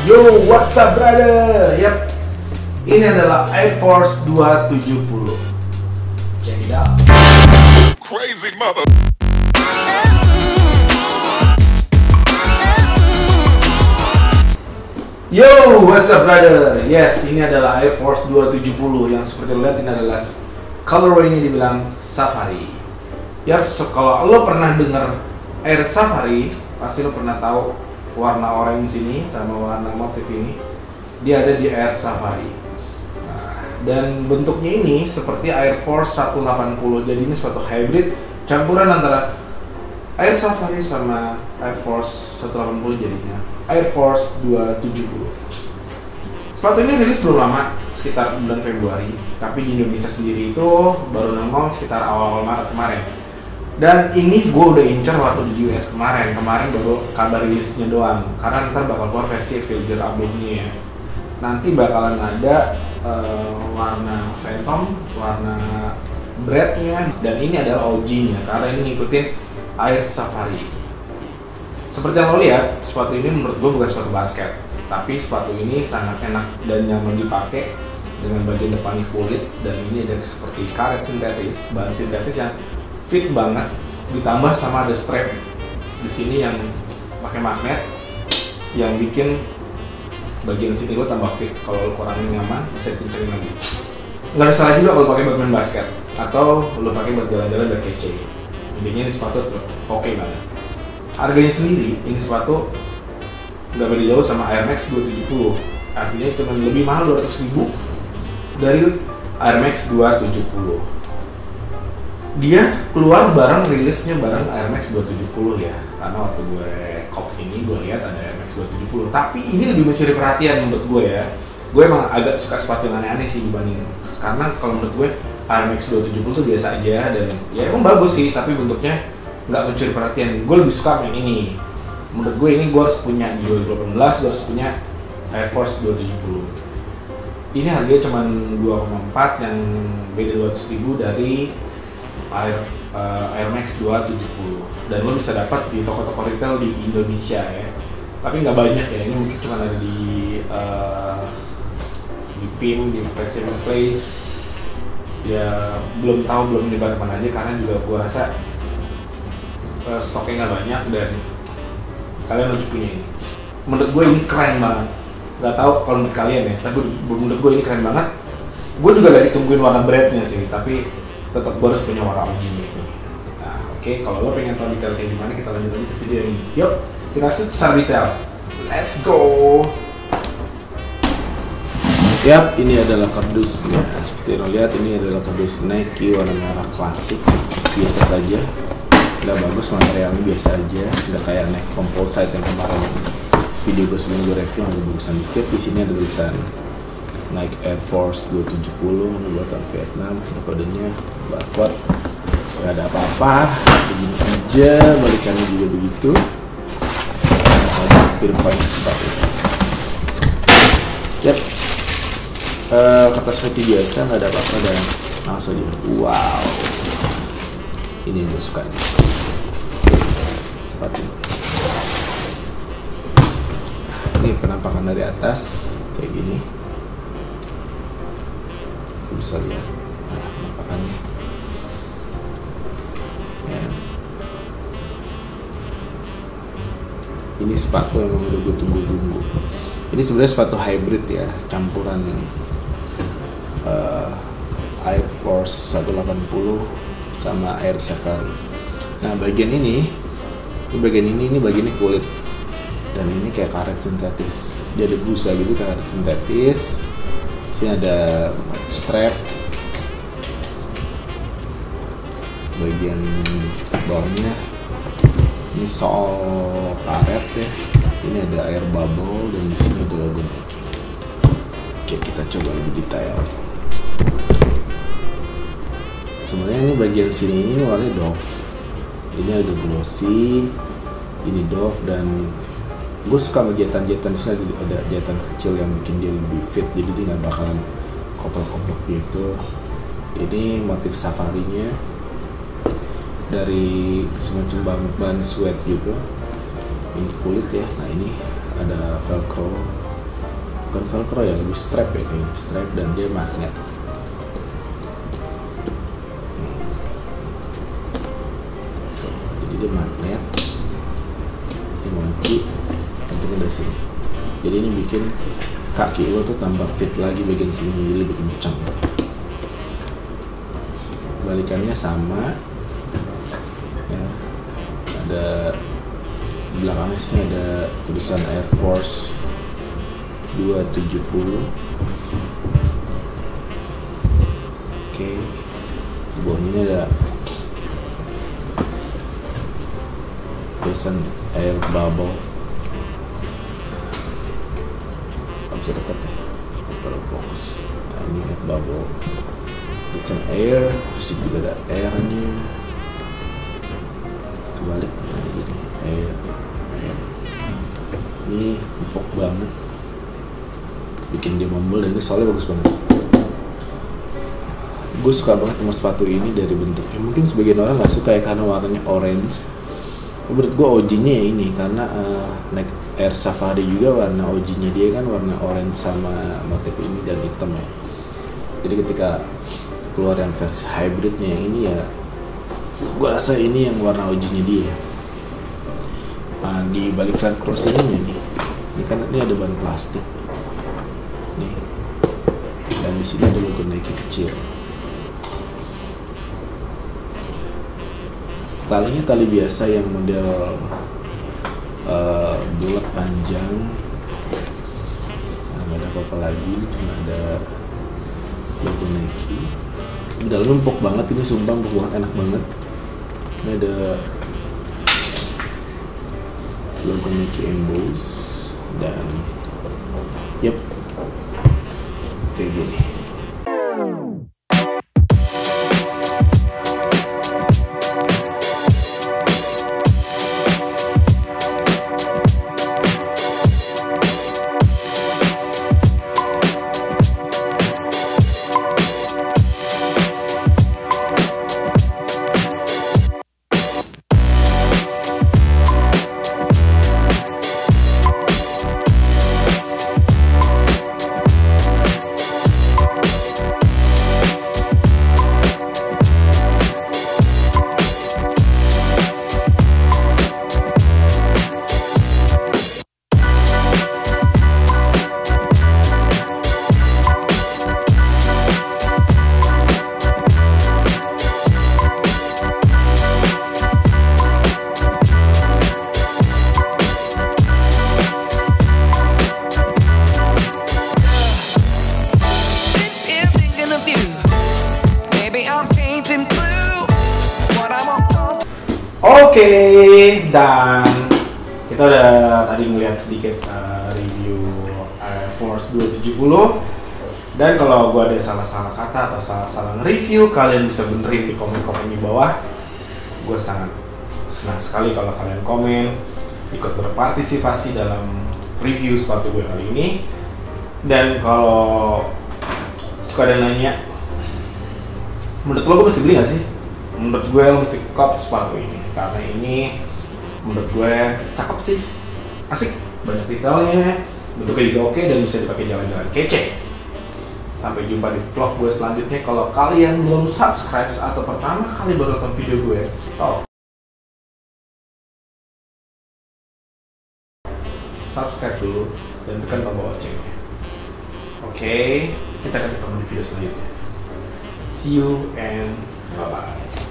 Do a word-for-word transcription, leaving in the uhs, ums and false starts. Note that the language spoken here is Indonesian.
Yo, what's up brother? Yap, ini adalah Air Force dua tujuh nol. Check it out. Crazy mother. Yo, what's up brother? Yes, ini adalah Air Force dua tujuh nol yang seperti lo lihat ini adalah colorway-nya dibilang Safari. Yap, so, kalau lo pernah dengar Air Safari, pasti lo pernah tahu warna orange ini sama warna motif ini. Dia ada di Air Safari. Nah, dan bentuknya ini seperti Air Force seratus delapan puluh. Jadi ini suatu hybrid campuran antara Air Safari sama Air Force seratus delapan puluh, jadinya Air Force dua tujuh nol. Sepatu ini rilis belum lama, sekitar bulan Februari, tapi di Indonesia sendiri itu baru nongol sekitar awal-awal Maret kemarin. Dan ini gue udah incer waktu di U S kemarin, kemarin baru kabar rilisnya doang, karena ntar bakal keluar versi Avenger albumnya ya. Nanti bakalan ada uh, warna Phantom, warna Breadnya, dan ini adalah O G-nya, karena ini ngikutin Air Safari. Seperti yang lo lihat, sepatu ini menurut gue bukan sepatu basket, tapi sepatu ini sangat enak dan nyaman dipakai dengan bagian depannya kulit, dan ini ada seperti karet sintetis, bahan sintetis yang fit banget, ditambah sama ada strap di sini yang pakai magnet yang bikin bagian sini lo tambah fit. Kalau lo kurangin nyaman bisa dikencerin lagi. Nggak ada salah juga kalau pakai buat main basket atau lo pakai buat jalan-jalan biar kece. Intinya ini sepatu oke okay banget. Harganya sendiri ini sepatu nggak beda jauh sama Air Max dua tujuh nol. Artinya cuma lebih mahal dua ratus ribu dari Air Max dua tujuh nol. Dia keluar bareng rilisnya bareng Air Max dua tujuh nol ya, karena waktu gue cop ini gue lihat ada Air Max dua tujuh nol, tapi ini lebih mencuri perhatian menurut gue ya. Gue emang agak suka sepatu yang aneh-aneh sih dibanding, karena kalau menurut gue Air Max dua tujuh nol tuh biasa aja dan ya emang bagus sih, tapi bentuknya nggak mencuri perhatian. Gue lebih suka yang ini. Menurut gue ini gue harus punya di dua ribu delapan belas, gue harus punya Air Force dua tujuh nol. Ini harganya cuma dua koma empat, yang beda dua ratus ribu dari Air, uh, Air Max dua tujuh nol, dan lo bisa dapat di toko-toko retail di Indonesia ya, tapi nggak banyak ya. Ini mungkin cuma ada di uh, di P I M, di Festival Place ya, belum tahu belum nyebar mana aja, karena juga gue rasa uh, stoknya nggak banyak dan kalian harus punya ini. Menurut gue ini keren banget, nggak tahu kalau menurut kalian ya, tapi menurut gue ini keren banget. Gue juga lagi tungguin warna breadnya sih, tapi tetap gue harus punya warna O G gitu. Nah, oke, okay, kalau lo pengen tahu detail kayak gimana, kita lanjut lagi ke video ini. Yuk, kita langsung secara detail. Let's go. Yap, ini adalah kardusnya. Seperti lo lihat, ini adalah kardus Nike warna merah klasik, biasa saja. Nggak bagus, materialnya biasa aja. Nggak kayak Nike Composite yang kemarin video gue sebelum gue review yang bagusan dikit. Di sini ada tulisan Nike Air Force dua tujuh nol, buatan Vietnam, kodenya barcode, gak ada apa-apa, begini aja, balikannya juga begitu. Nah, tiru poin sepatu. Yap, uh, kertas putih biasa, gak ada apa-apa dan langsung aja. Wow, ini gue suka nih sepatu. Ini penampakan dari atas kayak gini. Bisa lihat, nah, penampakannya ya. Ini sepatu yang udah gue tunggu-tunggu. Ini sebenarnya sepatu hybrid ya, campuran uh, Air Force seratus delapan puluh sama Air Safari. Nah, bagian ini, ini bagian ini, ini bagiannya kulit, dan ini kayak karet sintetis. Dia ada busa gitu, karet sintetis. Sini ada strap, bagian bawahnya ini sol karet ya. Ini ada air bubble dan di sini ada logo Nike. Oke, kita coba lebih detail. Sebenarnya ini bagian sini ini warnanya doff. Ini agak glossy, ini doff, dan gue suka sama jahitan-jahitan. Di sini ada jahitan kecil yang bikin dia lebih fit, jadi dia nggak bakalan koplok-koplok gitu. Ini motif safarinya dari semacam bahan, bahan sweat juga. Ini kulit ya. Nah, ini ada velcro bukan velcro ya, lebih strap ya kayaknya, strap dan dia magnet. Jadi dia magnet, ini kunci, kencengnya dari sini. Jadi ini bikin kaki lo tuh tambah fit lagi bagian sini, jadi lebih kencang. Balikannya sama, ya. Ada belakangnya sini ada tulisan Air Force dua tujuh nol. Oke, di bawahnya ada tulisan Air Bubble. Gak bisa deket ya, terlalu fokus. Nah, ini Air Bubble, tulisan Air, terus juga ada airnya. Kebalik, nah ini Air, Air. Ini empuk banget, bikin dia membel, dan ini soalnya bagus banget. Gue suka banget sama sepatu ini dari bentuknya. Mungkin sebagian orang nggak suka ya karena warnanya orange. Menurut gue O G-nya ya ini, karena uh, Nike Air Safari juga warna O G-nya dia kan warna orange sama motif ini dan hitam ya. Jadi ketika keluar yang versi hybridnya yang ini ya, gue rasa ini yang warna O G-nya dia. Nah, di balik front cross ini nih, ini kan ini ada ban plastik. Nih, dan di sini ada logo Nike kecil. Talinya tali biasa yang model uh, bulat panjang. Nah, nggak ada apa-apa lagi, cuma ada logo Nike. Di dalamnya empuk banget, ini sumpah empuk banget, enak banget. Ini ada logo Nike emboss dan yep, kayak gini. Oke, dan kita udah tadi ngeliat sedikit uh, review Air Force dua tujuh nol. Dan kalau gue ada salah-salah kata atau salah-salah review, kalian bisa benerin di komen-komen di bawah. Gue sangat senang sekali kalau kalian komen, ikut berpartisipasi dalam review sepatu gue kali ini. Dan kalau suka ada nanya, menurut lo gue mesti beli gak sih? Menurut gue lo mesti cop sepatu ini, karena ini menurut gue cakep sih, asik, banyak detailnya, bentuknya juga oke dan bisa dipakai jalan-jalan kece. Sampai jumpa di vlog gue selanjutnya. Kalau kalian belum subscribe atau pertama kali baru nonton video gue, stop, subscribe dulu dan tekan tombol loncengnya. Oke, kita akan ketemu di video selanjutnya. See you and bye bye.